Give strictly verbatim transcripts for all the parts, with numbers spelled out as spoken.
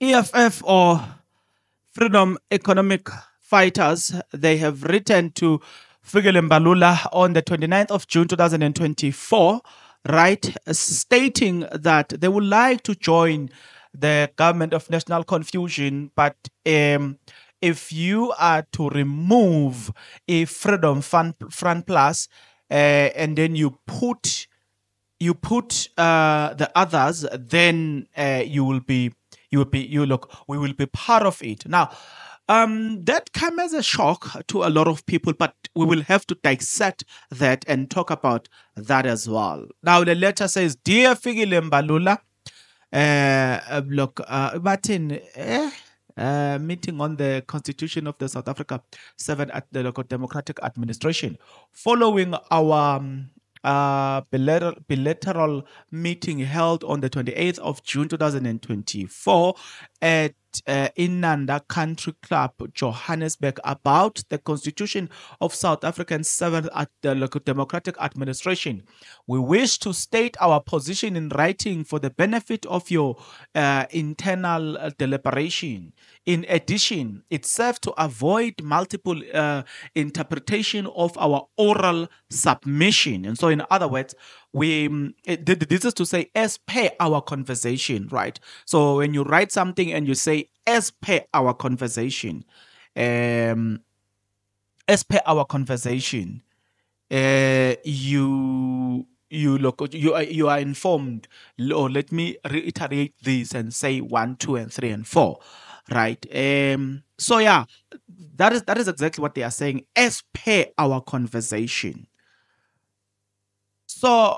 E F F, or Freedom Economic Fighters, they have written to Fikile Mbalula on the twenty-ninth of June two thousand twenty-four, right, stating that they would like to join the government of national confusion, but um, if you are to remove a Freedom Front, Front Plus uh, and then you put you put uh, the others, then uh, you will be you will be you look we will be part of it. Now, um, that came as a shock to a lot of people, but we will have to dissect that and talk about that as well. Now, the letter says, "Dear Fikile Mbalula, uh, look, uh, Martin, eh, uh, meeting on the Constitution of the South Africa seven at the local Democratic Administration, following our um, uh, bilateral, bilateral meeting held on the twenty-eighth of June two thousand twenty-four at uh, Inanda Country Club, Johannesburg, about the Constitution of South African seventh at the local Democratic Administration. We wish to state our position in writing for the benefit of your uh, internal uh, deliberation. In addition, it serves to avoid multiple uh, interpretation of our oral submission." And so, in other words, we um, it, this is to say, as per our conversation, right? So when you write something and you say, as per our conversation, um, as per our conversation, uh, you you look you are you are informed. Or let me reiterate this and say one, two, and three, and four, right? Um. So yeah, that is that is exactly what they are saying. As per our conversation. So,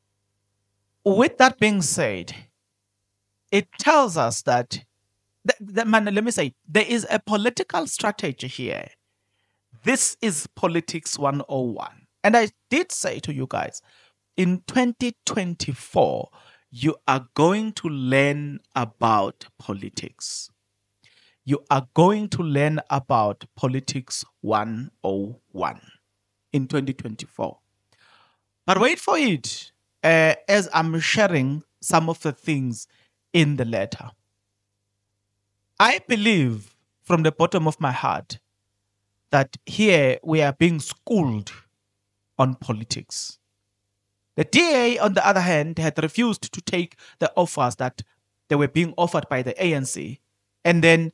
with that being said, it tells us that, th- th- man, let me say, there is a political strategy here. This is Politics one oh one. And I did say to you guys, in twenty twenty-four, you are going to learn about politics. You are going to learn about Politics one oh one in twenty twenty-four. But wait for it, uh, as I'm sharing some of the things in the letter. I believe from the bottom of my heart that here we are being schooled on politics. The D A, on the other hand, had refused to take the offers that they were being offered by the A N C. And then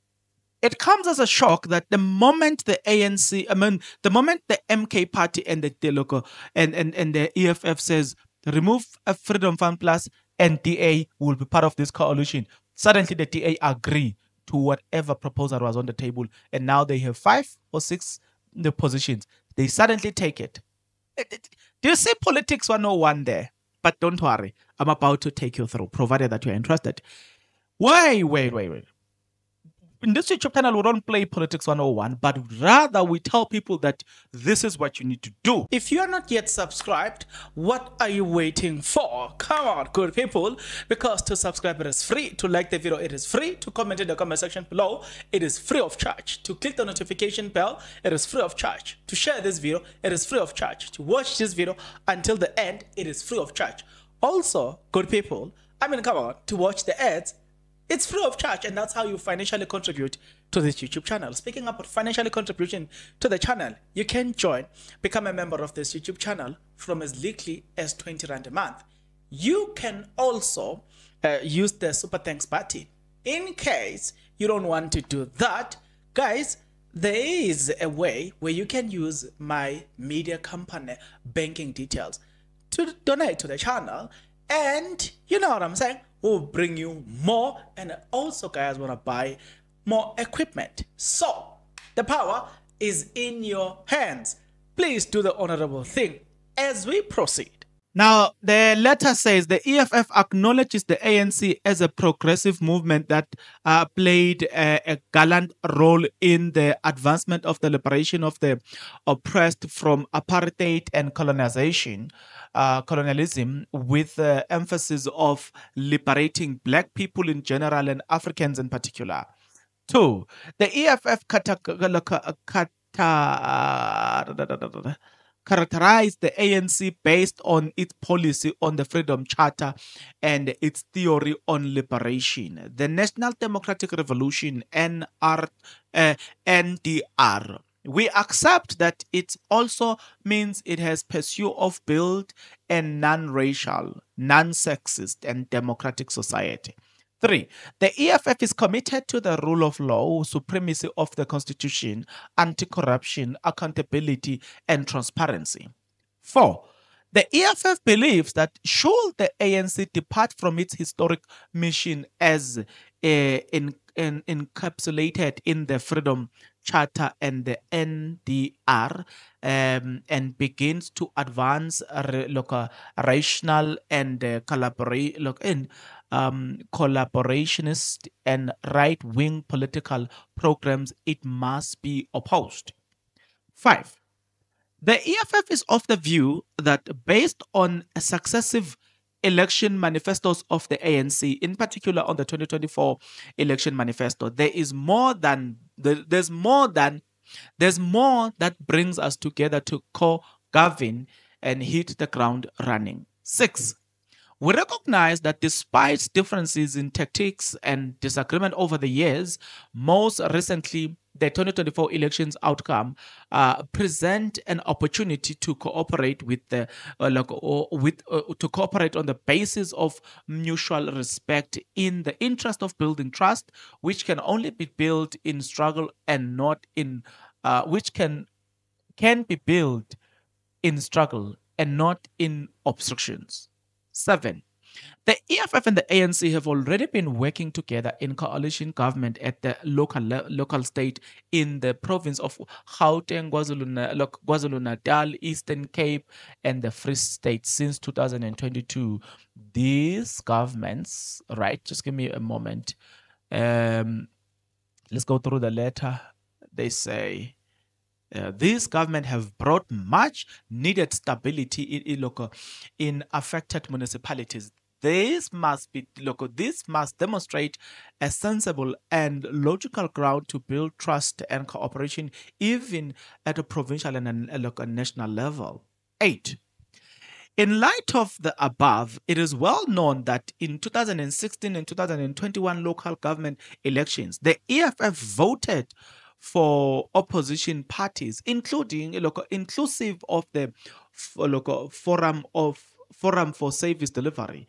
it comes as a shock that the moment the A N C, I mean, the moment the M K party and the Teloko and, and, and the E F F says, remove a Freedom Front Plus and D A will be part of this coalition, suddenly the D A agree to whatever proposal was on the table. And now they have five or six the positions. They suddenly take it. Do you see Politics one oh one there? But don't worry, I'm about to take you through, provided that you're interested. Why, wait, wait, wait. In this YouTube channel, we don't play Politics one oh one, but rather we tell people that this is what you need to do. If you are not yet subscribed, what are you waiting for? Come on, good people, because to subscribe it is free, to like the video it is free, to comment in the comment section below it is free of charge, to click the notification bell it is free of charge, to share this video it is free of charge, to watch this video until the end it is free of charge. Also, good people, I mean, come on, to watch the ads it's free of charge, and that's how you financially contribute to this YouTube channel. Speaking about financially contribution to the channel, you can join, become a member of this YouTube channel from as little as twenty rand a month. You can also uh, use the Super Thanks button. In case you don't want to do that, guys, there is a way where you can use my media company banking details to donate to the channel, and you know what I'm saying? Will bring you more, and also guys want to buy more equipment. So the power is in your hands. Please do the honorable thing as we proceed. Now, the letter says the E F F acknowledges the A N C as a progressive movement that uh, played a, a gallant role in the advancement of the liberation of the oppressed from apartheid and colonization. Uh, colonialism, with the emphasis of liberating black people in general and Africans in particular. Two, the E F F cata, cata, characterized the A N C based on its policy on the Freedom Charter and its theory on liberation. The National Democratic Revolution, N R, uh, N D R. We accept that it also means it has pursuit of build a non-racial, non-sexist, and democratic society. Three, the E F F is committed to the rule of law, supremacy of the Constitution, anti corruption, accountability, and transparency. Four, the E F F believes that should the A N C depart from its historic mission as uh, in, in, encapsulated in the Freedom Charter and the N D R um, and begins to advance uh, look, uh, rational and uh, collaborate look in um, collaborationist and right-wing political programs, it must be opposed. Five, the E F F is of the view that based on successive election manifestos of the A N C, in particular on the twenty twenty-four election manifesto, there is more than there's more than there's more that brings us together to co-govern and hit the ground running. Six, we recognize that despite differences in tactics and disagreement over the years, most recently the twenty twenty-four elections outcome uh, present an opportunity to cooperate with the uh, like, or with uh, to cooperate on the basis of mutual respect in the interest of building trust, which can only be built in struggle and not in uh, which can can be built in struggle and not in obstructions. Seven, the E F F and the A N C have already been working together in coalition government at the local local state in the province of Gauteng, KwaZulu-Natal, Eastern Cape, and the Free State since two thousand twenty-two. These governments, right? Just give me a moment. Um, let's go through the letter. They say. Uh, these government have brought much needed stability in, in, local, in affected municipalities. This must be local. This must demonstrate a sensible and logical ground to build trust and cooperation, even at a provincial and a local national level. Eight. In light of the above, it is well known that in two thousand sixteen and two thousand twenty-one local government elections, the E F F voted for opposition parties, including local, inclusive of the local forum of Forum for Service Delivery,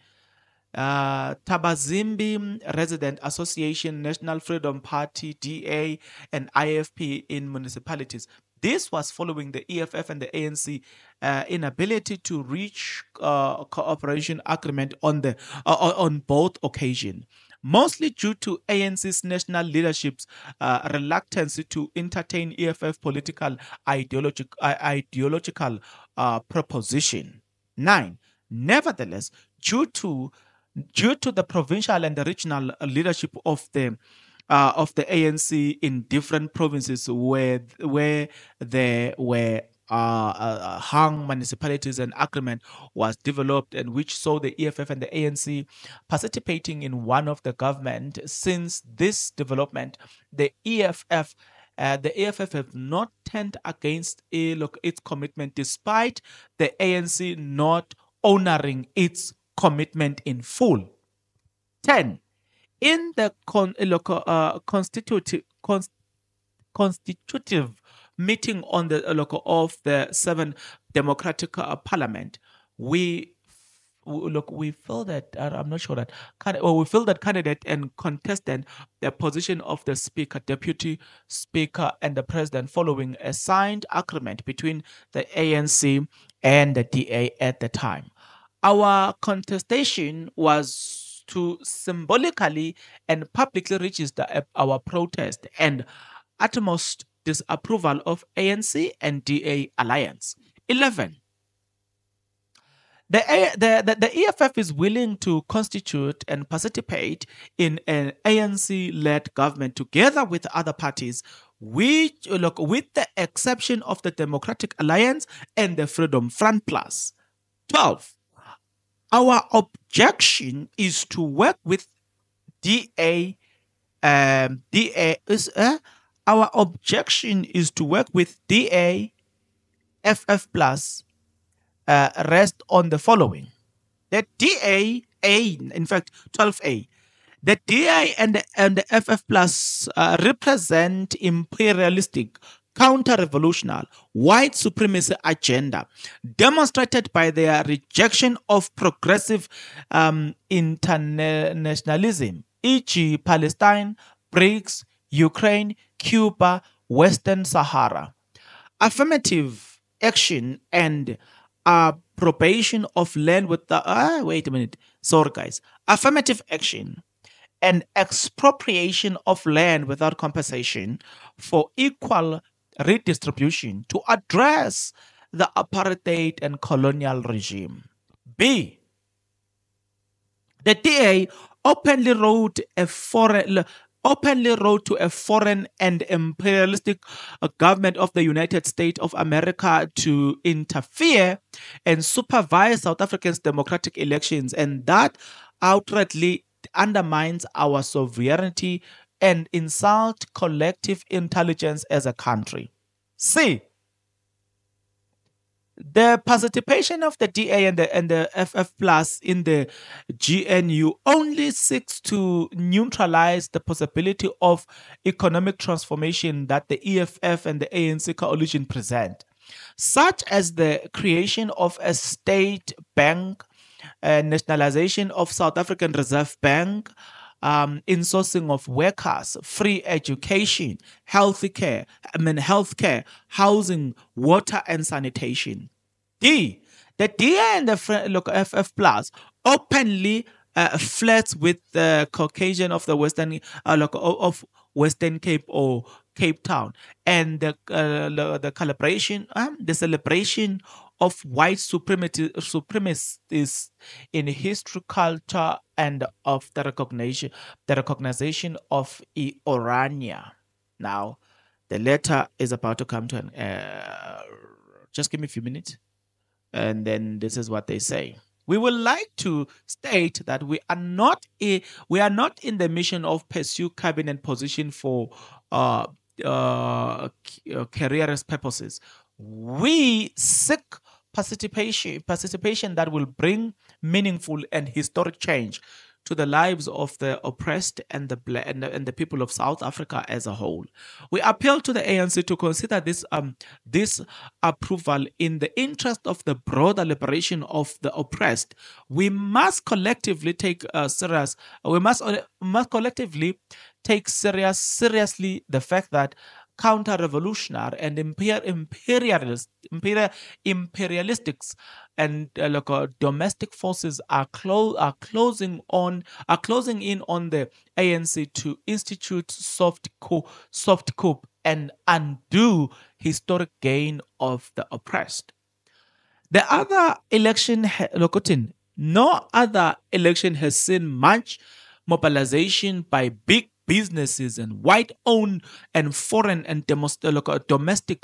uh, Tabazimbi Resident Association, National Freedom Party, D A, and I F P in municipalities. This was following the E F F and the A N C uh, inability to reach uh, cooperation agreement on the uh, on both occasions, mostly due to A N C's national leadership's uh, reluctance to entertain E F F political ideologic, uh, ideological uh, proposition. Nine. Nevertheless, due to due to the provincial and the regional leadership of the uh, of the A N C in different provinces where where there were uh, uh, hung municipalities and agreement was developed, and which saw the E F F and the A N C participating in one of the government. Since this development, the E F F uh, the A F F have not turned against a, look, its commitment, despite the A N C not honoring its commitment in full. ten. In the con, uh, constitutive, cons, constitutive meeting on the uh, local of the seventh Democratic uh, Parliament, we look we feel that uh, I'm not sure that well, we feel that candidate and contestant the position of the speaker, deputy speaker, and the president following a signed agreement between the A N C and the D A at the time. Our contestation was to symbolically and publicly register our protest and utmost disapproval of A N C and D A alliance. eleven. The, the, the, the E F F is willing to constitute and participate in an A N C-led government together with other parties, which, look, with the exception of the Democratic Alliance and the Freedom Front Plus. twelve. Our objection is to work with D A. Um, D A is uh, our objection is to work with D A F F plus uh, rest on the following. The D A, A, in fact, twelve A. The D A and the, and the F F plus uh, represent imperialistic, counter-revolutionary, white supremacy agenda demonstrated by their rejection of progressive um, internationalism, for example, Palestine, BRICS, Ukraine, Cuba, Western Sahara. Affirmative action and appropriation of land with the ah, wait a minute, sorry guys, affirmative action and expropriation of land without compensation for equal redistribution to address the apartheid and colonial regime. B. The D A openly wrote a foreign openly wrote to a foreign and imperialistic uh, government of the United States of America to interfere and supervise South Africa's democratic elections, and that outrightly undermines our sovereignty and insult collective intelligence as a country. C. The participation of the D A and the, and the F F plus in the G N U only seeks to neutralize the possibility of economic transformation that the E F F and the A N C coalition present, such as the creation of a state bank, uh, nationalization of South African Reserve Bank, um, insourcing of workers, free education, healthy care, I mean healthcare, housing, water, and sanitation. D. The D A and the F F plus openly uh, flirts with the Caucasian of the Western uh, of Western Cape or Cape Town, and the uh, the calibration, um, the celebration of white supremacy supremacists in history, culture, and of the recognition the recognition of Orania. Now, the letter is about to come to an. Uh, just give me a few minutes, and then this is what they say. We would like to state that we are not a, we are not in the mission of pursue cabinet position for uh, uh, careerist purposes. We seek participation participation that will bring meaningful and historic change to the lives of the oppressed and the, and the and the people of South Africa as a whole. We appeal to the A N C to consider this um this approval in the interest of the broader liberation of the oppressed. We must collectively take uh, serious. We must uh, must collectively take serious seriously the fact that counter-revolutionary and imper- imperialist, imperial, imperialistics and uh, like, uh, domestic forces are, clo- are closing on are closing in on the A N C to institute soft coup, soft coup and undo historic gain of the oppressed. The other election, Lokotin, no other election has seen much mobilization by big businesses and white-owned and foreign and domestic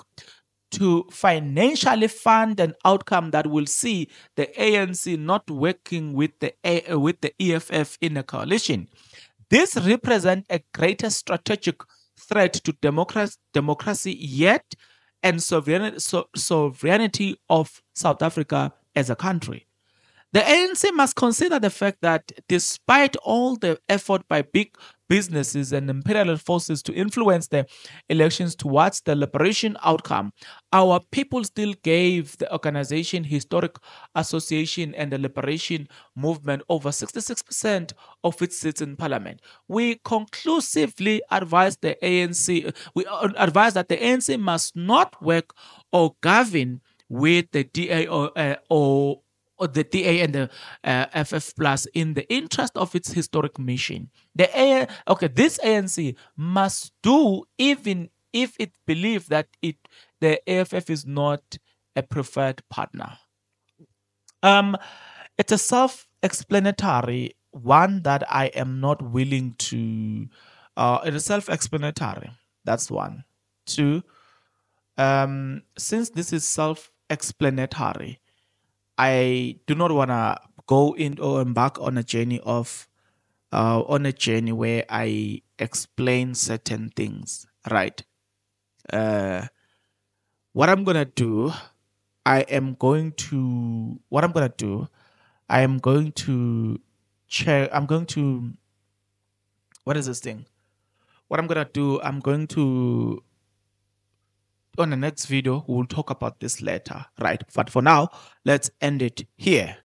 to financially fund an outcome that will see the A N C not working with the A- with the E F F in a coalition. This represents a greater strategic threat to democracy, democracy yet and sovereignty, so, sovereignty of South Africa as a country. The A N C must consider the fact that despite all the effort by big businesses and imperial forces to influence the elections towards the liberation outcome, our people still gave the organization Historic Association and the Liberation Movement over sixty-six percent of its seats in parliament. We conclusively advise the A N C, we advise that the A N C must not work or govern with the D A or, uh, or or the D A and the uh, F F plus in the interest of its historic mission. The A, okay, this A N C must do even if it believes that it the A F F is not a preferred partner. Um, it's a self-explanatory one that I am not willing to. Uh, it is self-explanatory. That's one. Two. Um, since this is self-explanatory, I do not want to go in or embark on a journey of, uh, on a journey where I explain certain things, right? Uh, what I'm gonna do I am going to, what I'm going to do, I am going to check, I'm going to, what is this thing? What I'm going to do, I'm going to, on the next video, we'll talk about this later, right? But for now, let's end it here.